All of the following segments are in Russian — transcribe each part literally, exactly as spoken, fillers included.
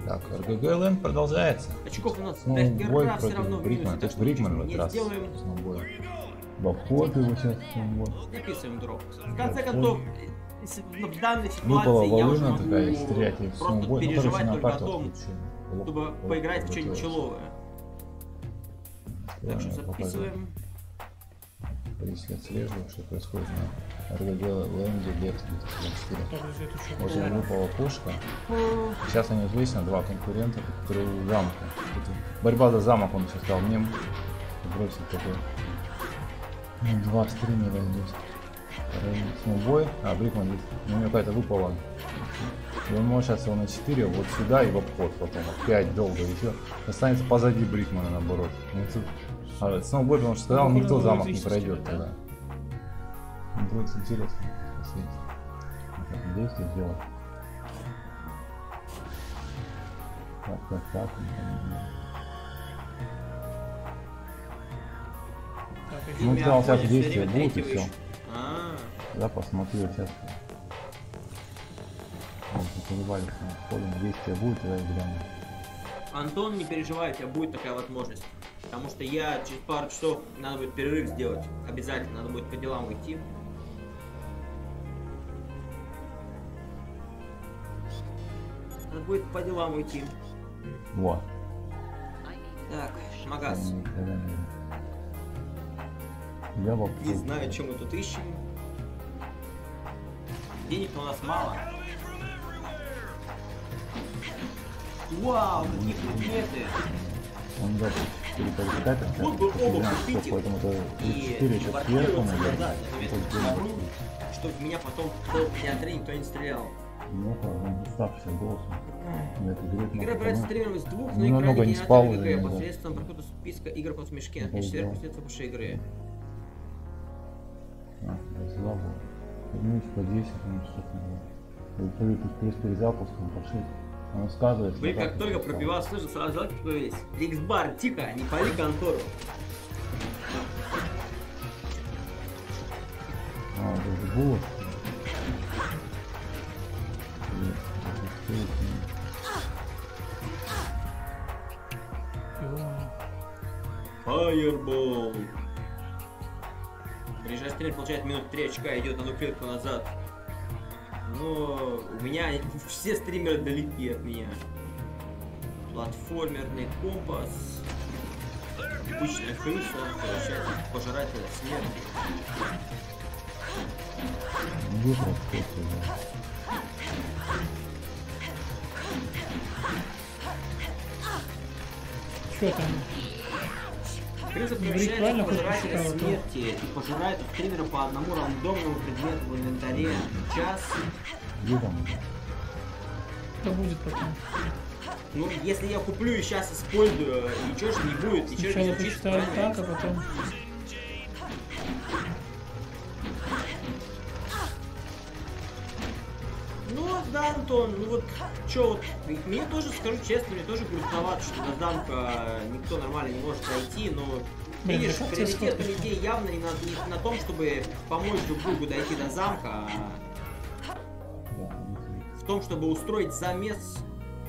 Так, РГГ Лэнд продолжается. Очков у нас Ну, пять бой раз все против равно в Брикмана. минусе, Это так ж что Брикман в не этот раз. сделаем. В обход его сейчас. Записываем дроп. В конце концов, если в данной Выпала ситуации я уже волына могу такая, стрелять и в просто сноубой. Ну, короче, переживать на только о карту том, отключили. чтобы Лоб- поиграть в лоб что-нибудь готовился. человое. Так что Правильно записываем. Если отслеживаю, что происходит на РГГ Лэнде лет Вот у него выпала пушка. Сейчас они известны, два конкурента, которые у замка. Это борьба за замок, он сейчас стал мем. Бросит такой. Ну, два стримера здесь. Сноубой. А, Брикман здесь. У него какая-то выпала. И он может сейчас его на четыре вот сюда и в обход потом. пять долго и все. Останется позади Брикмана наоборот. А, Сноубой, потому что сказал, никто замок не пройдет тогда. Будет интересно посмотреть, как действие сделать. Так, так, так. Ну, сказал, сейчас действия будут и все. Да, посмотрю сейчас. Колебались на входе, действия будет, тогда и гляну. Антон, не переживай, у тебя будет такая возможность. Потому что я через пару часов, надо будет перерыв сделать. Обязательно, надо будет по делам уйти. Надо будет по делам уйти. Вот. Так, магаз. Я в Не знаю, чем мы тут ищем. Денег у нас мало. Вау, какие предметы! Он идет четыре поликатор, Вот бы оба купите поэтому это и четыре сейчас сверху, наверное. чтобы в меня потом в театре никто не стрелял. Ну, он уставший голосом. Игра брать стримером из двух, но ну, экране много не спал уже, ГГ да. посредством прокрута списка игр по смешке. На четверг после после игры. А, слабо. Ну, по десять, ну, что-то не было. Плюс перезапуском по шесть. Он сказывается. Вы как только пробивал, слышал, сразу желательно появились. Иксбар, тихо, не пали контору. А, это же было. Фаербол. Приезжай стрелять, получает минут три очка, идет одну клетку назад. Но у меня все стримеры далеки от меня. Платформерный компас. Обычная крыса, получает пожирателя смерти. Что там? Крыса превращается в пожирателя смерти и пожирает у стримера по одному рандомному предмету в инвентаре час. Что будет потом? Ну, если я куплю и сейчас использую, ничего же не будет, ничего же не Сначала случится. почитаю так, а потом... Ну, да, Антон, ну вот, чё вот, мне тоже, скажу честно, мне тоже грустновато, что до замка никто нормально не может дойти, но, Блин, видишь, как приоритет у тебе людей явно не на, не на том, чтобы помочь друг другу дойти до замка, а в том, чтобы устроить замес.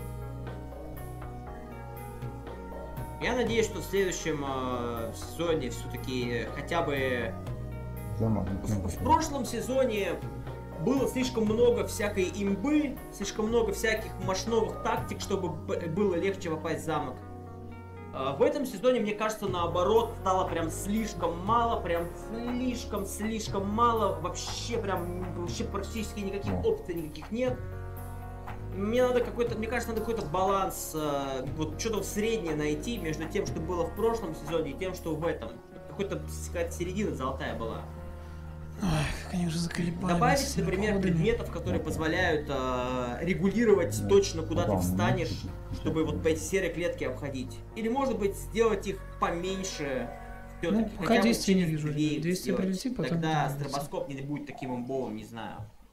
Я надеюсь, что в следующем э, сезоне все-таки хотя бы... В, в прошлом сезоне было слишком много всякой имбы, слишком много всяких мощновых тактик, чтобы было легче попасть в замок. А в этом сезоне, мне кажется, наоборот, стало прям слишком мало, прям слишком-слишком мало, вообще прям, вообще практически никаких опций никаких нет. Мне надо какой-то, мне кажется, надо какой-то баланс, э, вот что-то среднее найти между тем, что было в прошлом сезоне, и тем, что в этом. Какой-то, какая-то середина золотая была. Ой, как они уже заколебались. Добавить, например, походами. предметов, которые позволяют э, регулировать точно, куда ты встанешь, чтобы вот по эти серые клетки обходить. Или, может быть, сделать их поменьше. Ну, пока действия не вижу. Действие прилетит, потом... Тогда стробоскоп не будет таким имбовым, не знаю.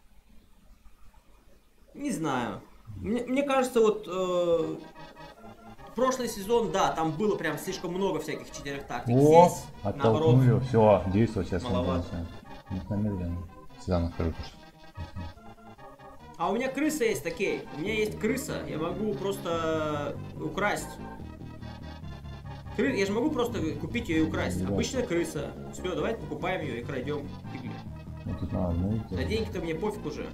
Не знаю. Мне, мне кажется, вот э, прошлый сезон, да, там было прям слишком много всяких четырех тактик. О, здесь, оттолкнули, наоборот, все, действовать сейчас маловато. не намедленно. Сюда нахожу. А у меня крыса есть, окей. У меня есть крыса. Я могу просто украсть. Кры... Я же могу просто купить ее и украсть. Да. Обычная крыса. Все, давайте покупаем ее и крадем. На деньги-то мне пофиг уже.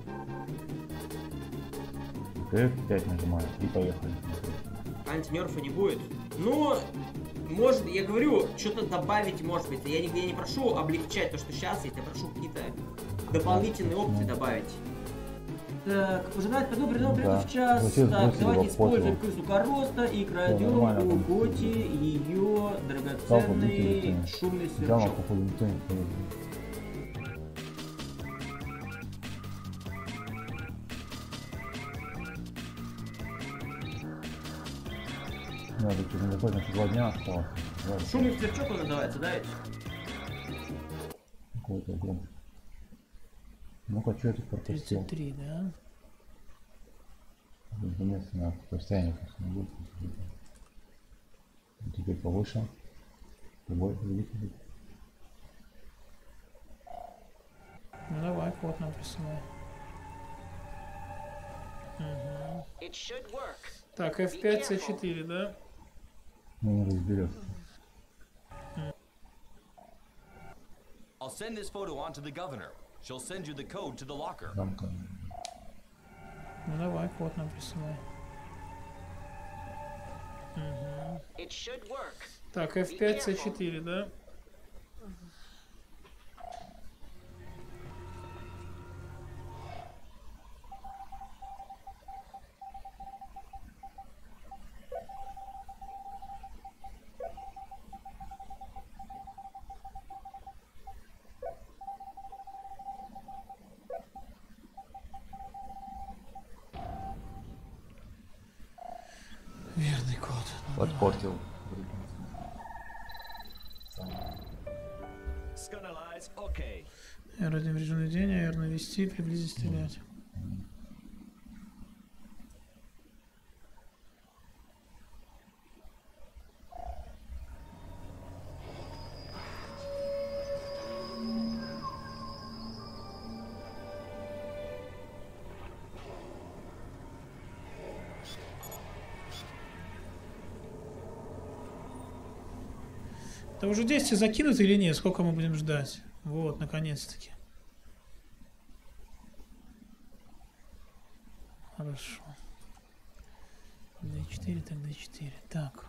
эф пять нажимаю и поехали. Антинерфа не будет. Но, может, я говорю, что-то добавить, может быть. Я не, я не прошу облегчать то, что сейчас есть. Я прошу какие-то дополнительные опции добавить. Так, пожинать потом придем да. в час. Зачем так, давайте используем крысу Короста и крадем да, у Готи ее драгоценный шумный сверчок. Надо что-то не понял, что два дня осталось. Шумный сверчок он называется, да, ведь? Какой-то огромный. Ну-ка, что это пропустил? тридцать три, да? Место на расстояние просто не будет. Теперь повыше. Побольше видите. Ну давай, код нам присылай. Угу. Так, эф пять, си четыре, да? Ну, не разберется. I'll send this photo on to the governor. She'll send you the code to the locker. Рамка. Ну давай, код нам присылай. Угу. Так, эф пять, си четыре, да? Верный код. Подпортил. Родим режимный день, аэр навести, приблизить, стрелять. Да уже действие закинуто или нет? Сколько мы будем ждать? Вот, наконец-таки. Хорошо. дэ четыре, так дэ четыре. Так.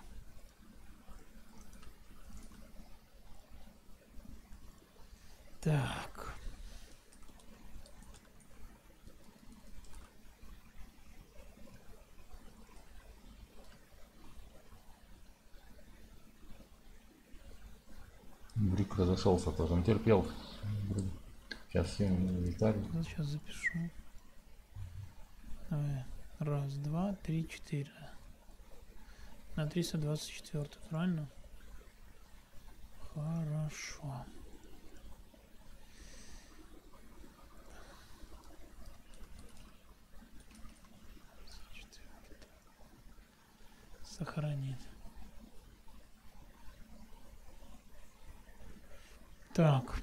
Так. Брик разошелся тоже, он терпел. Сейчас всем детали. Сейчас запишу. Давай. Раз, два, три, четыре. На триста двадцать четыре, правильно? Хорошо. Сохранить. Так.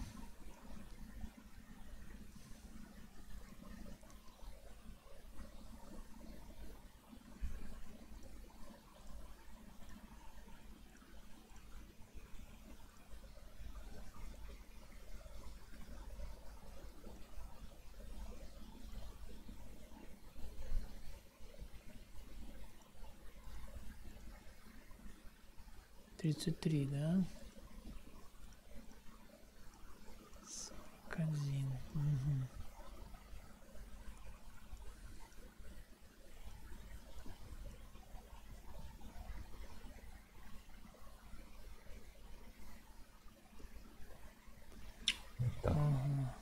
тридцать три, да? сорок один. Угу. Так. Ага.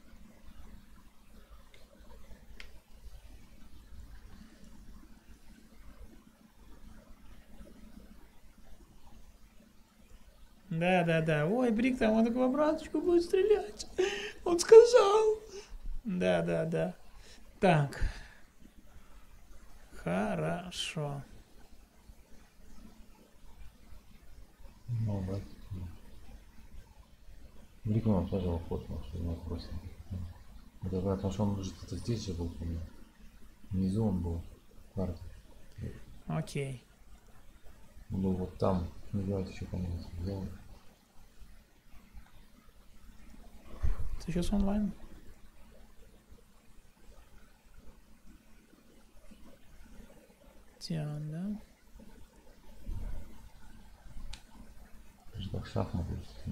Да, да, да. Ой, Брик, там он так в обраточку будет стрелять. Он сказал. Да, да, да. Так. Хорошо. Ну, да. Брик нам тоже ход, что не просто. Это потому что он уже где-то здесь же был, помню. Внизу он был. Карта. Окей. Он был вот там. Ну давайте еще по-моему сделаем. Ты сейчас онлайн? Тиан, да? Это же как шахматы.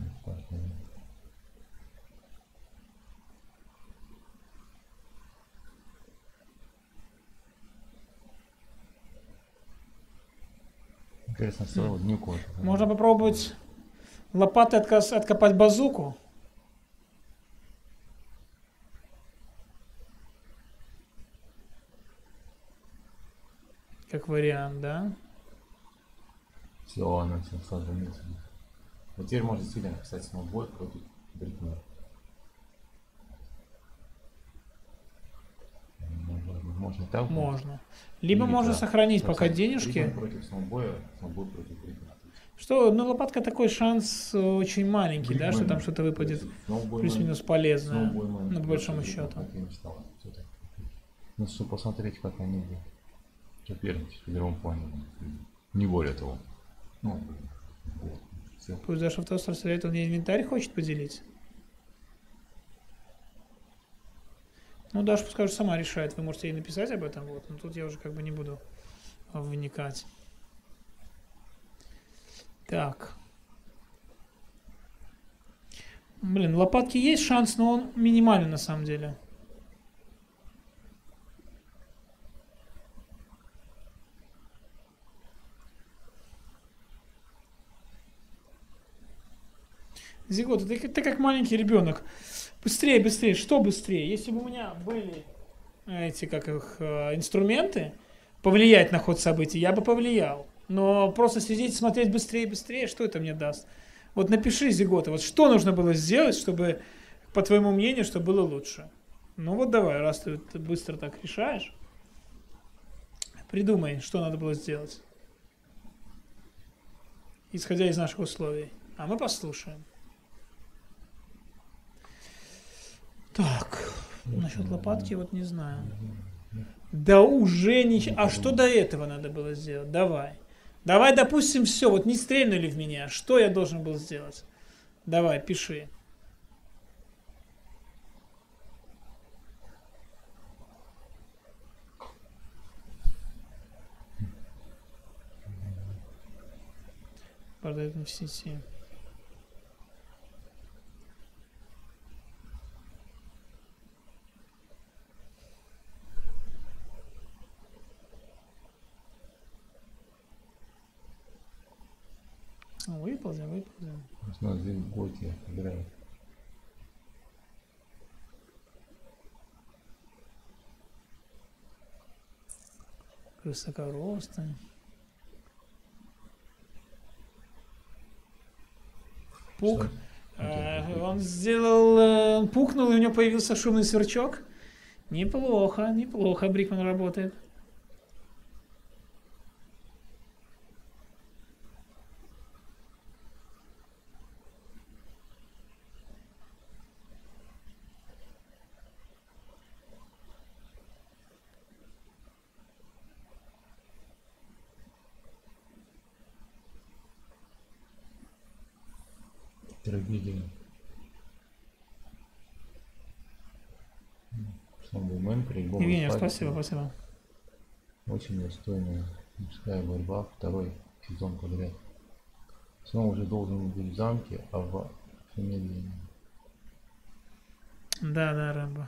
Интересно, что днюку. Можно попробовать лопатой откос, откопать базуку. Как вариант, да? Все, она все сразу вместе. Вот теперь можно действительно писать сноубой против Брикмана. Можно так? Можно. Либо можно да. сохранить да, пока денежки. Брикман против сноубоя, сноубой против Брикмана. Что, ну лопатка такой шанс очень маленький, Брикман, да, что там что-то выпадет плюс-минус полезное, ну, по большому счету. Ну, чтобы посмотреть, как они соперничают в игровом плане. Не более того. Ну, вот. Все. Пусть даже автостор стреляет, он мне инвентарь хочет поделить. Ну, Даша пускай уже сама решает, вы можете ей написать об этом, вот, но тут я уже как бы не буду вникать. Так. Блин, лопатки есть шанс, но он минимальный на самом деле. Зигота, ты, ты как маленький ребенок. Быстрее, быстрее. Что быстрее? Если бы у меня были эти, как их, инструменты повлиять на ход событий, я бы повлиял. Но просто сидеть, смотреть быстрее, быстрее, что это мне даст? Вот напиши, Зигота, вот что нужно было сделать, чтобы, по твоему мнению, чтобы было лучше? Ну вот давай, раз ты, ты быстро так решаешь, придумай, что надо было сделать. Исходя из наших условий. А мы послушаем. Так, насчет лопатки вот не знаю. Да уже ничего. А что до этого надо было сделать? Давай. Давай, допустим, все. Вот не стрельнули в меня. Что я должен был сделать? Давай, пиши. Продают в сети. Выползем, выползем. Можно здесь Готи играет. Высокоростный. Пук. А, он сделал, он пукнул, и у него появился шумный сверчок. Неплохо, неплохо Брикман работает. Трагедия. Евгений, спасибо, спасибо. Очень достойная мужская борьба, второй сезон подряд. Снова уже должен быть в замке, а в медленнее. Да, да, Рэмбо.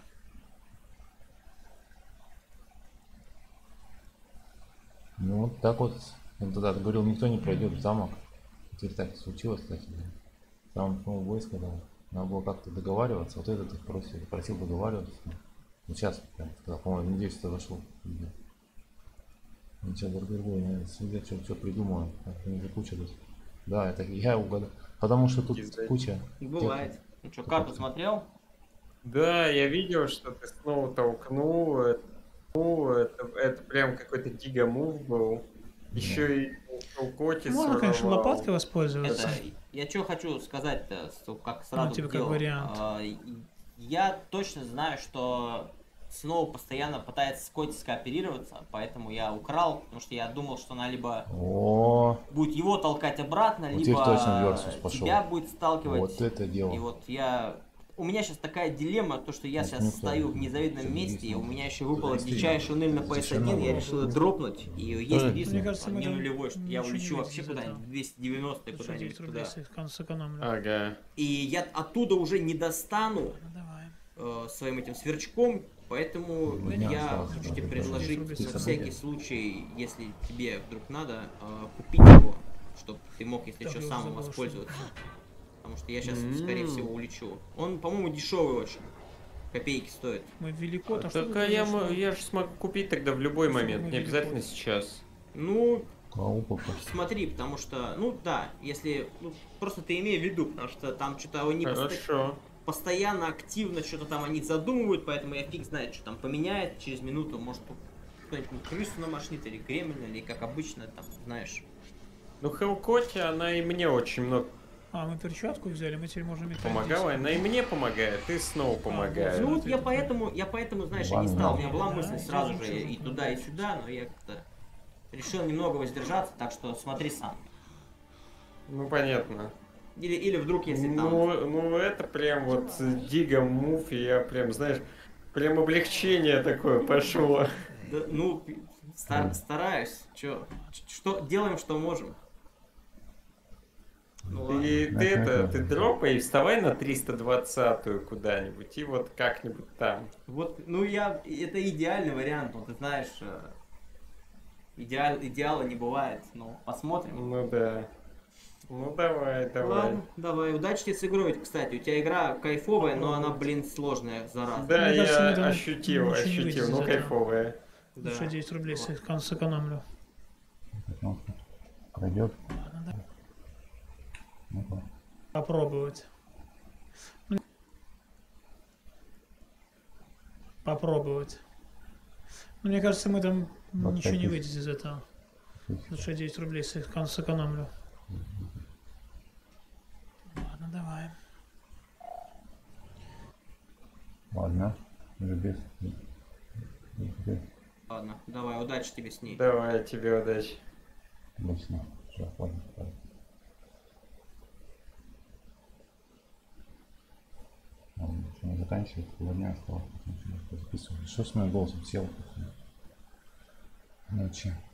Ну вот так вот, он тогда говорил, никто не пройдет в замок. Теперь так и случилось, кстати. Там ну, войско дал. Надо было как-то договариваться. Вот этот их просил, просил договариваться. Вот сейчас, прям, когда, по-моему, неделю сюда зашел. Ничего другого, наверное, сидят, что, что придумаю. Это куча тут. Да, это я угадал. Потому что тут Издать. куча. Бывает. Тех... Ну что, карту смотрел? Да, я видел, что ты снова толкнул. Это, это, это прям какой-то гигамув был. Еще да. и Коти можно, конечно, лопаткой воспользоваться. Это, я что хочу сказать-то, как сразу ну, типа, как вариант. А, я точно знаю, что снова постоянно пытается с Коти скооперироваться, поэтому я украл, потому что я думал, что она либо О, будет его толкать обратно, вот либо теперь точно Версус пошел. тебя будет сталкивать. Вот это дело. И вот я... У меня сейчас такая дилемма, то, что я Вот сейчас никто стою в не- незавидном не месте, и у смотрит. меня еще выпала дичайшая уныль на пи эс один, я решил ее дропнуть, и есть Тоже? риск, Мне кажется, мы не там нулевой, что я ничего не улечу выйдет вообще из куда-нибудь, этого. двести девяносто Что куда-нибудь десять рублей туда. сэкономлю. Ага. И я оттуда уже не достану Ну, давай. э, своим этим сверчком, поэтому Ну, дня я осталось, хочу да, тебе да, предложить да. на всякий случай, если тебе вдруг надо, э, купить его, чтобы ты мог, если Так, что, я сам забыл, им что- воспользоваться. Потому что я сейчас, М. скорее всего, улечу. Он, по-моему, дешевый очень. Копейки стоит. Мы велико, а что Так тут а я, произошло? м- я же смогу купить тогда в любой Что момент, мы не велико? обязательно сейчас. Ну, Клаупа. смотри, потому что, ну да, если, ну, просто ты имей в виду, потому что там что-то они посто- Хорошо. постоянно, активно что-то там они задумывают, поэтому я фиг знает, что там поменяет через минуту, может тут кто-нибудь крысу намашнит или кремль, или как обычно, там, знаешь. Ну, Хелкоти, она и мне очень много А, мы перчатку взяли, мы теперь можем метать. помогала. Она и мне помогает, и снова помогает. Ну вот вот я это поэтому, я поэтому, знаешь, и не Ладно. стал, у меня была Да, мысль да, сразу да, же да, и да, туда, да. и сюда, но я как-то решил немного воздержаться, так что смотри сам. Ну, понятно. Или, или вдруг, если там... Ну, ну, это прям вот дига мув, и я прям, знаешь, прям облегчение такое пошло. Да, ну, стар- стараюсь. Чё? Ч- Что делаем, что можем. Ну, ладно. И Да, ты это, конечно. ты дропай и вставай на триста двадцатую куда-нибудь, и вот как-нибудь там. Вот, ну я, это идеальный вариант, ну ты знаешь, э, идеал, идеала не бывает, но посмотрим. Ну да. Ну давай, давай. Ладно, давай, удачи тебе с игрой, кстати, у тебя игра кайфовая, но она, блин, сложная, зараза. Да, Мне кажется, мы я там ощутил, ничего не выйдет ощутил, из ну этого. кайфовая. Да. Лучше десять рублей сэк- сэкономлю. Пройдет. Ладно, да. Ну-ка. Попробовать. Ну, Попробовать. Ну, мне кажется, мы там Вот ничего не таких. выйдет из этого. Лучше десять рублей сэк- сэкономлю. Ладно, давай. Ладно. Уже без. без- Ладно, давай, удачи тебе с ней. Давай, тебе удачи. Отлично. Все, ладно. ладно. Ладно, еще не заканчивать, полдня осталось. Записывать. Что с моим голосом сел? Ночи.